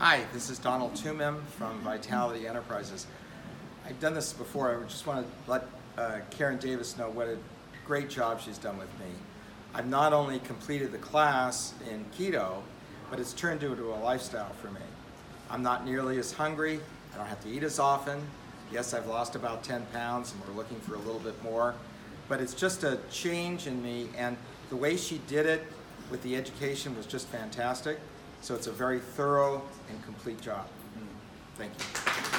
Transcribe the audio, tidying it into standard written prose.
Hi, this is Donald Toomim from Vitality Enterprises. I've done this before. I just want to let Karen Davis know what a great job she's done with me. I've not only completed the class in keto, but it's turned into a lifestyle for me. I'm not nearly as hungry. I don't have to eat as often. Yes, I've lost about 10 pounds and we're looking for a little bit more, but it's just a change in me, and the way she did it with the education was just fantastic. So it's a very thorough and complete job. Thank you.